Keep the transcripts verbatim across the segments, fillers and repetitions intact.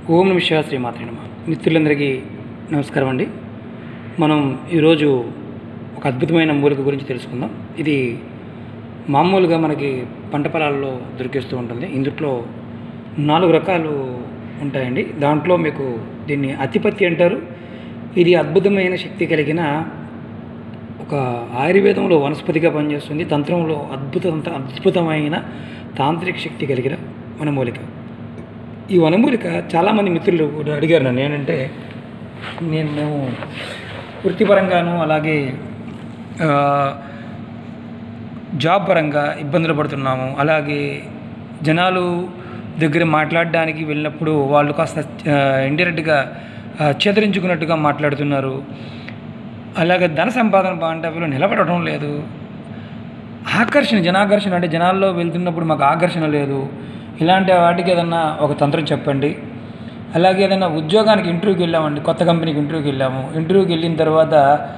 ఓం నమ శివాయ శ్రీమాత్రే నమః. మిత్రులందరికీ నమస్కారం అండి. మనం ఈరోజు ఒక అద్భుతమైన మూలిక గురించి తెలుసుకుందాం. ఇది మామూలుగా మనకి పంట పొలాల్లో దొరికిస్తూ ఉంటుంది. ఇందులో నాలుగు రకాలు ఉంటాయండి. దాంట్లో మీకు దీన్ని అతిపత్తి అంటారు. ఇది అద్భుతమైన శక్తి కలిగిన ఒక ఆయుర్వేదంలో వనస్పతిగా పనిచేస్తుంది. తంత్రంలో అద్భుత అద్భుతమైన తాంత్రిక శక్తి కలిగిన వనమూలిక. ఈ వనమూలిక చాలామంది మిత్రులు కూడా అడిగారు నన్ను. ఏంటంటే నేను మేము వృత్తిపరంగాను అలాగే జాబ్ పరంగా ఇబ్బందులు పడుతున్నాము. అలాగే జనాలు దగ్గర మాట్లాడడానికి వెళ్ళినప్పుడు వాళ్ళు కాస్త ఇండైరెక్ట్గా చేదరించుకున్నట్టుగా మాట్లాడుతున్నారు. అలాగే ధన సంపాదన బాంటవిలో నిలబడటం లేదు. ఆకర్షణ జనాకర్షణ అంటే జనాల్లో వెళ్తున్నప్పుడు మాకు ఆకర్షణ లేదు. ఇలాంటి వాటికి ఏదన్నా ఒక తంత్రం చెప్పండి. అలాగే ఏదైనా ఉద్యోగానికి ఇంటర్వ్యూకి వెళ్ళామండి, కొత్త కంపెనీకి ఇంటర్వ్యూకి వెళ్ళాము. ఇంటర్వ్యూకి వెళ్ళిన తర్వాత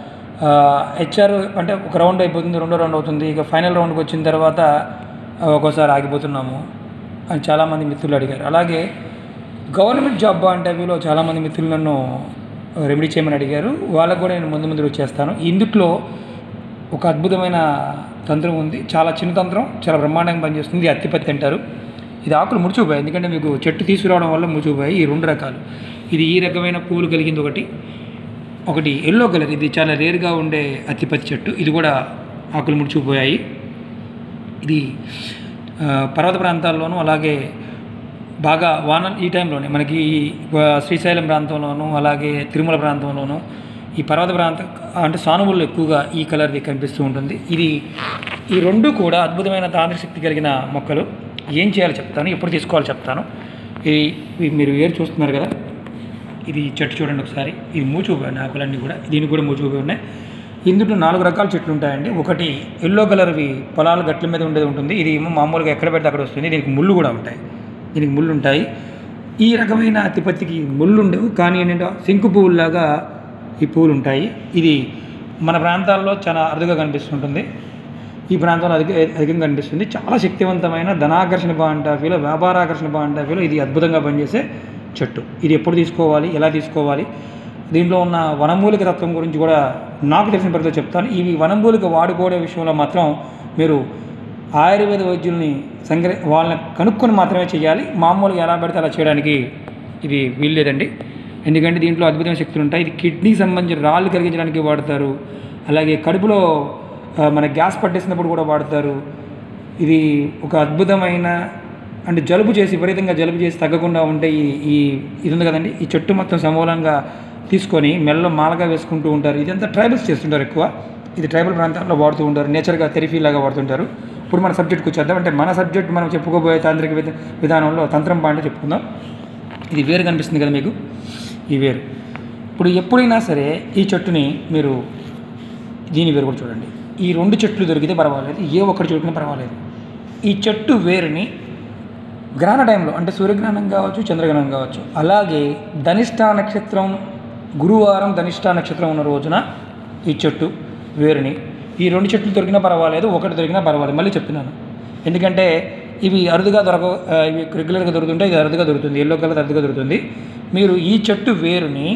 హెచ్ఆర్ అంటే ఒక రౌండ్ అయిపోతుంది, రెండో రౌండ్ అవుతుంది, ఇక ఫైనల్ రౌండ్కి వచ్చిన తర్వాత ఒక్కోసారి ఆగిపోతున్నాము అని చాలామంది మిత్రులు అడిగారు. అలాగే గవర్నమెంట్ జాబ్ ఇంటర్వ్యూలో చాలామంది మిత్రులు నన్ను రెమెడీ చేయమని అడిగారు. వాళ్ళకు కూడా నేను ముందు ముందు వచ్చేస్తాను. ఇందుట్లో ఒక అద్భుతమైన తంత్రం ఉంది. చాలా చిన్న తంత్రం, చాలా బ్రహ్మాండంగా పనిచేస్తుంది. అత్తిపత్తి అంటారు. ఇది ఆకులు ముడిచిపోయాయి, ఎందుకంటే మీకు చెట్టు తీసుకురావడం వల్ల ముడిచిపోయాయి. ఈ రెండు రకాలు, ఇది ఈ రకమైన పూలు కలిగింది ఒకటి, ఒకటి ఎల్లో కలర్, ఇది చాలా రేర్గా ఉండే అత్తిపత్తి చెట్టు. ఇది కూడా ఆకులు ముడిచిపోయాయి. ఇది పర్వత ప్రాంతాల్లోనూ అలాగే బాగా వాన ఈ టైంలోనే మనకి శ్రీశైలం ప్రాంతంలోనూ అలాగే తిరుమల ప్రాంతంలోనూ ఈ పర్వత ప్రాంతం అంటే సానువుల్లో ఎక్కువగా ఈ కలర్ది కనిపిస్తూ ఉంటుంది. ఇది ఈ రెండు కూడా అద్భుతమైన తాంత్రిక శక్తి కలిగిన మొక్కలు. ఏం చేయాలో చెప్తాను, ఎప్పుడు తీసుకోవాలో చెప్తాను. ఇది మీరు వేరు చూస్తున్నారు కదా, ఇది చెట్టు చూడండి ఒకసారి. ఇది మూచుపోయాయి ఆకులన్నీ కూడా, దీనికి కూడా మూచుపోయి ఉన్నాయి. ఇందులో నాలుగు రకాల చెట్లు ఉంటాయండి. ఒకటి ఎల్లో కలర్వి పొలాల గట్ల మీద ఉండేది ఉంటుంది. ఇది ఏమో మామూలుగా ఎక్కడ పెడితే అక్కడ వస్తుంది. దీనికి ముళ్ళు కూడా ఉంటాయి, దీనికి ముళ్ళు ఉంటాయి. ఈ రకమైన అతిపత్తికి ముళ్ళు ఉండవు, కానీ ఏంటంటే శంకు పువ్వులాగా ఈ పువ్వులు ఉంటాయి. ఇది మన ప్రాంతాల్లో చాలా అరుదుగా కనిపిస్తుంటుంది. ఈ ప్రాంతంలో అధిక అధికంగా కనిపిస్తుంది. చాలా శక్తివంతమైన ధనాకర్షణ బాంటాఫీలో, వ్యాపారాకర్షణ బాంటాఫీలో ఇది అద్భుతంగా పనిచేసే చెట్టు. ఇది ఎప్పుడు తీసుకోవాలి, ఎలా తీసుకోవాలి, దీంట్లో ఉన్న వనమూలిక తత్వం గురించి కూడా నాకు తెలిసిన పరిధిలో చెప్తాను. ఇవి వనమూలిక వాడుకోవడం విషయంలో మాత్రం మీరు ఆయుర్వేద వైద్యుల్ని సంగ్ర వాళ్ళని కనుక్కొని మాత్రమే చేయాలి. మామూలుగా ఎలా పడితే అలా చేయడానికి ఇది వీల్లేదండి. ఎందుకంటే దీంట్లో అద్భుతమైన శక్తులు ఉంటాయి. ఇది కిడ్నీకి సంబంధించిన రాళ్ళు కలిగించడానికి వాడతారు. అలాగే కడుపులో మన గ్యాస్ పట్టేసినప్పుడు కూడా వాడతారు. ఇది ఒక అద్భుతమైన అంటే జలుబు చేసి విపరీతంగా జలుబు చేసి తగ్గకుండా ఉంటే ఈ ఈ ఇది ఉంది కదండి, ఈ చెట్టు మొత్తం సమూలంగా తీసుకొని మెల్ల మాలగా వేసుకుంటూ ఉంటారు. ఇదంతా ట్రైబల్స్ చేస్తుంటారు ఎక్కువ. ఇది ట్రైబల్ ప్రాంతాల్లో వాడుతూ ఉంటారు. నేచర్గా థెరపీ లాగా వాడుతుంటారు. ఇప్పుడు మన సబ్జెక్ట్కి వచ్చేద్దాం. అంటే మన సబ్జెక్ట్ మనం చెప్పుకోబోయే తాంత్రిక విధ విధానంలో తంత్రం పాంటే చెప్పుకుందాం. ఇది వేరు కనిపిస్తుంది కదా మీకు, ఈ వేరు. ఇప్పుడు ఎప్పుడైనా సరే ఈ చెట్టుని మీరు దీని వేరు కూడా చూడండి. ఈ రెండు చెట్లు దొరికితే పర్వాలేదు, ఏ ఒక్కటి దొరికినా పర్వాలేదు. ఈ చెట్టు వేరుని గ్రహణ టైంలో అంటే సూర్యగ్రహణం కావచ్చు, చంద్రగ్రహణం కావచ్చు, అలాగే ధనిష్ట నక్షత్రం గురువారం ధనిష్ట నక్షత్రం ఉన్న రోజున ఈ చెట్టు వేరుని ఈ రెండు చెట్లు దొరికినా పర్వాలేదు, ఒకటి దొరికినా పర్వాలేదు. మళ్ళీ చెప్తున్నాను, ఎందుకంటే ఇవి అరుదుగా దొరక ఇవి రెగ్యులర్గా దొరుకుతుంటాయి. ఇది అరుదుగా దొరుకుతుంది, ఎల్లో కలర్ అరుదుగా దొరుకుతుంది. మీరు ఈ చెట్టు వేరుని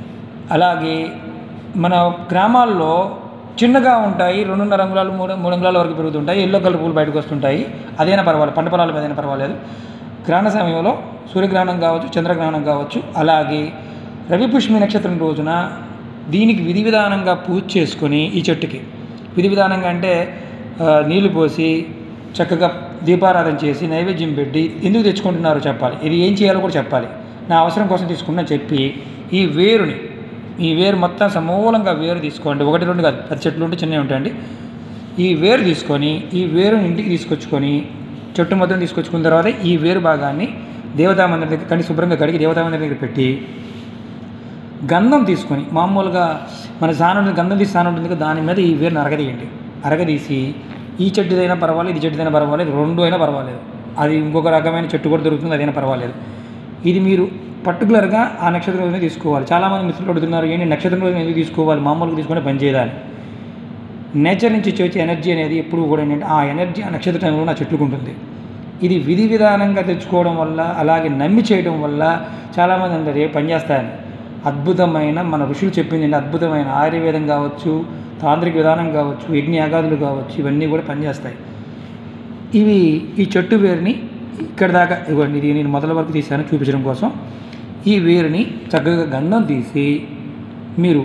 అలాగే మన గ్రామాల్లో చిన్నగా ఉంటాయి, రెండున్నర అంగుళాలు మూడు మూడు అంగుళాల వరకు పెరుగుతుంటాయి. ఎల్లో కలర్ పూలు బయటకు వస్తుంటాయి. అదైనా పర్వాలేదు, పంట పొలాల మీదైనా పర్వాలేదు. గ్రహణ సమయంలో సూర్యగ్రహణం కావచ్చు, చంద్రగ్రహణం కావచ్చు, అలాగే రవిపుష్మి నక్షత్రం రోజున దీనికి విధి విధానంగా పూజ చేసుకొని ఈ చెట్టుకి విధి విధానంగా అంటే నీళ్లు పోసి చక్కగా దీపారాధన చేసి నైవేద్యం పెట్టి ఎందుకు తెచ్చుకుంటున్నారో చెప్పాలి. ఇది ఏం చేయాలో కూడా చెప్పాలి. నా అవసరం కోసం తీసుకున్నా చెప్పి ఈ వేరుని ఈ వేరు మొత్తం సమూలంగా వేరు తీసుకోండి. ఒకటి రెండు కాదు, పది చెట్లు ఉంటే చిన్నవి ఉంటాయండి. ఈ వేరు తీసుకొని ఈ వేరుని ఇంటికి తీసుకొచ్చుకొని చెట్టు మొత్తం తీసుకొచ్చుకున్న తర్వాత ఈ వేరు భాగాన్ని దేవతా మందిరం దగ్గర కడిగి శుభ్రంగా కడిగి దేవతా మందిరం దగ్గర పెట్టి గంధం తీసుకొని మామూలుగా మన సానం గంధం తీసి సానం ఉంటుంది, దాని మీద ఈ వేరుని అరగదీయండి. అరగదీసి ఈ చెట్టుదైనా పర్వాలేదు, ఈ చెట్టుదైనా పర్వాలేదు, రెండు అయినా పర్వాలేదు, అది ఇంకొక రకమైన చెట్టు కూడా దొరుకుతుంది, అదైనా పర్వాలేదు. ఇది మీరు పర్టికులర్గా ఆ నక్షత్రం రోజునే తీసుకోవాలి. చాలామంది మిత్రులు అడుగుతున్నారు, ఏంటి నక్షత్రం రోజున ఎందుకు తీసుకోవాలి, మామూలుగా తీసుకొని పని చేయాలి. నేచర్ నుంచి వచ్చే ఎనర్జీ అనేది ఎప్పుడు కూడా ఏంటంటే ఆ ఎనర్జీ ఆ నక్షత్ర టైంలో నా చెట్లుకు ఉంటుంది. ఇది విధి విధానంగా తెచ్చుకోవడం వల్ల, అలాగే నమ్మి చేయడం వల్ల చాలామంది అందరు ఏ పని చేస్తారని అద్భుతమైన మన ఋషులు చెప్పింది అద్భుతమైన ఆయుర్వేదం కావచ్చు, తాంత్రిక విధానం కావచ్చు, యజ్ఞయాగాదులు కావచ్చు, ఇవన్నీ కూడా పనిచేస్తాయి. ఇవి ఈ చెట్టు వేరుని ఇక్కడ దాకా ఇవ్వండి, ఇది నేను మొదల వరకు తీసాను చూపించడం కోసం. ఈ వేరుని చక్కగా గంధం తీసి మీరు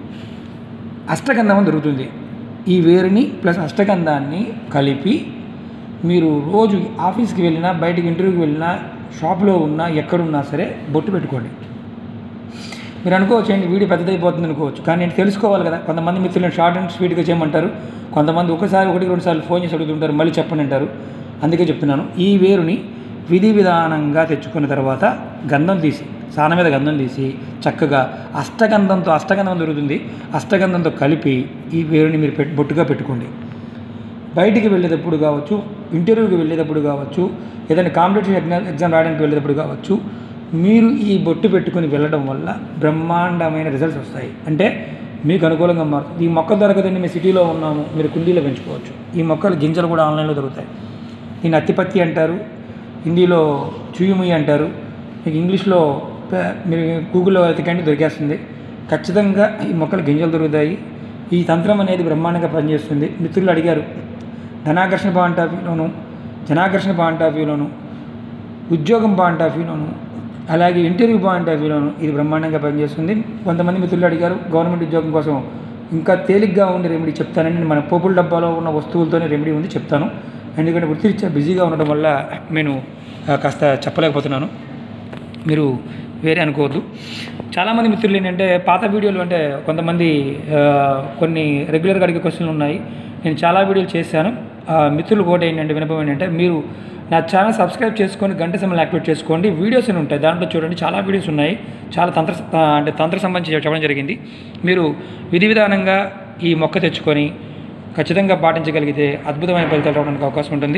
అష్టగంధం అని దొరుకుతుంది. ఈ వేరుని ప్లస్ అష్టగంధాన్ని కలిపి మీరు రోజు ఆఫీస్కి వెళ్ళినా, బయటికి ఇంటర్వ్యూకి వెళ్ళినా, షాప్లో ఉన్నా, ఎక్కడున్నా సరే బొట్టు పెట్టుకోండి. మీరు అనుకోవచ్చు ఏంటి వీడియో పెద్దదైపోతుంది అనుకోవచ్చు, కానీ నేను తెలుసుకోవాలి కదా. కొంతమంది మిత్రులను షార్ట్ అండ్ స్వీట్గా చేయమంటారు, కొంతమంది ఒకసారి ఒకటి రెండు సార్లు ఫోన్ చేసి అడుగుతుంటారు, మళ్ళీ చెప్పండి అంటారు. అందుకే చెప్తున్నాను. ఈ వేరుని విధి విధానంగా తెచ్చుకున్న తర్వాత గంధం తీసి, సాన మీద గంధం తీసి చక్కగా అష్టగంధంతో, అష్టగంధం దొరుకుతుంది, అష్టగంధంతో కలిపి ఈ వేరుని మీరు పెట్టి బొట్టుగా పెట్టుకోండి. బయటికి వెళ్ళేటప్పుడు కావచ్చు, ఇంటర్వ్యూకి వెళ్ళేటప్పుడు కావచ్చు, ఏదైనా కాంపిటేటివ్ ఎగ్జామ్ ఎగ్జామ్ రాయడానికి వెళ్ళేటప్పుడు కావచ్చు, మీరు ఈ బొట్టు పెట్టుకుని వెళ్ళడం వల్ల బ్రహ్మాండమైన రిజల్ట్స్ వస్తాయి. అంటే మీకు అనుకూలంగా మారుతుంది. ఈ మొక్క దొరకదండి, మీ సిటీలో ఉన్నాము, మీరు కుండీలో పెంచుకోవచ్చు. ఈ మొక్కలు గింజలు కూడా ఆన్లైన్లో దొరుకుతాయి. దీన్ని అత్తిపత్తి అంటారు, హిందీలో చూయుముయి అంటారు, మీకు ఇంగ్లీష్లో మీరు గూగుల్లో వెతకండి దొరికేస్తుంది. ఖచ్చితంగా ఈ మొక్కలు గింజలు దొరుకుతాయి. ఈ తంత్రం అనేది బ్రహ్మాండంగా పనిచేస్తుంది. మిత్రులు అడిగారు, ధనాకర్షణ పాయింట్ ఆఫ్ వ్యూలోను, జనాకర్షణ పాయింట్ ఆఫ్ వ్యూలోను, ఉద్యోగం పాయింట్ ఆఫ్ వ్యూలోను, అలాగే ఇంటర్వ్యూ పాయింట్ ఆఫ్ వ్యూలోను ఇది బ్రహ్మాండంగా పనిచేస్తుంది. కొంతమంది మిత్రులు అడిగారు గవర్నమెంట్ ఉద్యోగం కోసం ఇంకా తేలిగ్గా ఉండే రెమెడీ చెప్తానండి. మన పోపుల డబ్బాలో ఉన్న వస్తువులతోనే రెమెడీ ఉంది, చెప్తాను. ఎందుకంటే వృత్తిరీత్యా బిజీగా ఉండడం వల్ల నేను కాస్త చెప్పలేకపోతున్నాను, మీరు వేరే అనుకోవద్దు. చాలామంది మిత్రులు ఏంటంటే పాత వీడియోలు అంటే కొంతమంది కొన్ని రెగ్యులర్గా అడిగే క్వశ్చన్లు ఉన్నాయి. నేను చాలా వీడియోలు చేశాను. మిత్రులు కూడా ఏంటంటే వినపం ఏంటంటే మీరు నా ఛానల్ సబ్స్క్రైబ్ చేసుకొని గంట సమయం యాక్టివేట్ చేసుకోండి. వీడియోస్ అని ఉంటాయి, దాంట్లో చూడండి చాలా వీడియోస్ ఉన్నాయి. చాలా తంత్ర అంటే తంత్ర సంబంధించి చెప్పడం జరిగింది. మీరు విధి విధానంగా ఈ మొక్క తెచ్చుకొని ఖచ్చితంగా పాటించగలిగితే అద్భుతమైన ఫలితాలు రావడానికి అవకాశం ఉంటుంది.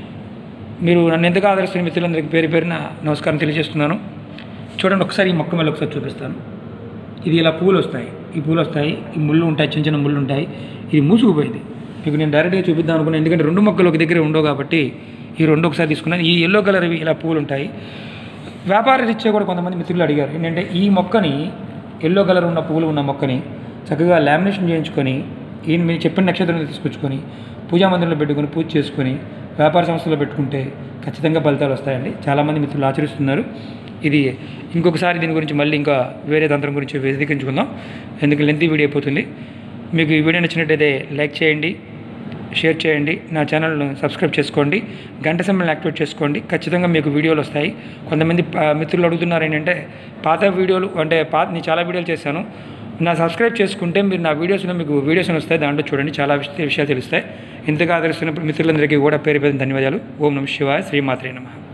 మీరు నన్ను ఎందుకు ఆదరిస్తున్న మిత్రులందరికీ పేరు పేరున నమస్కారం తెలియజేస్తున్నాను. చూడండి ఒకసారి ఈ మొక్క మీద ఒకసారి చూపిస్తాను. ఇది ఇలా పూలు వస్తాయి, ఈ పూలు వస్తాయి, ఈ ముళ్ళు ఉంటాయి, చిన్న చిన్న ముళ్ళు ఉంటాయి. ఇది మూసుకుపోయింది. మీకు నేను డైరెక్ట్గా చూపిద్దాం అనుకున్నాను, ఎందుకంటే రెండు మొక్కలు ఒక దగ్గర ఉండవు కాబట్టి ఈ రెండు ఒకసారి తీసుకున్నాను. ఈ ఎల్లో కలర్ ఇలా పూలు ఉంటాయి. వ్యాపార రీత్యా కూడా కొంతమంది మిత్రులు అడిగారు ఏంటంటే ఈ మొక్కని, ఎల్లో కలర్ ఉన్న పూలు ఉన్న మొక్కని చక్కగా లామినేషన్ చేయించుకొని ఈయన మీరు చెప్పిన నక్షత్రంలో తీసుకొచ్చుకొని పూజా మందిరంలో పెట్టుకొని పూజ చేసుకొని వ్యాపార సంస్థలో పెట్టుకుంటే ఖచ్చితంగా ఫలితాలు వస్తాయండి. చాలామంది మిత్రులు ఆచరిస్తున్నారు. ఇది ఇంకొకసారి దీని గురించి మళ్ళీ ఇంకా వేరే తంత్రం గురించి విశదీకరించుకుందాం, ఎందుకంటే లెంతీ వీడియో అయిపోతుంది. మీకు ఈ వీడియో నచ్చినట్టయితే లైక్ చేయండి, షేర్ చేయండి, నా ఛానల్ను సబ్స్క్రైబ్ చేసుకోండి, గంట సమయం యాక్టివేట్ చేసుకోండి. ఖచ్చితంగా మీకు వీడియోలు వస్తాయి. కొంతమంది మిత్రులు అడుగుతున్నారు ఏంటంటే పాత వీడియోలు అంటే పాత నేను చాలా వీడియోలు చేశాను, నా సబ్స్క్రైబ్ చేసుకుంటే మీరు నా వీడియోస్లో మీకు వీడియోస్ వస్తాయి, దాంట్లో చూడండి చాలా విషయాలు తెలుస్తాయి. ఇంతగా ఆదరిస్తున్న మిత్రులందరికీ కూడా పేరు పేరు ధన్యవాదాలు. ఓం నమః శివాయ, శ్రీమాత్రే నమః.